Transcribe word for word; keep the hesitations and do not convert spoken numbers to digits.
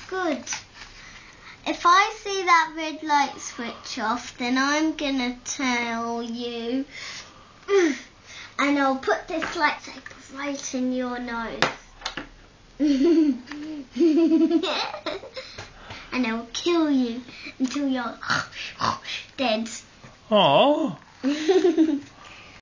good. If I see that red light switch off, then I'm gonna tell you, and I'll put this light saber right in your nose. And I'll kill you until you're dead. Oh.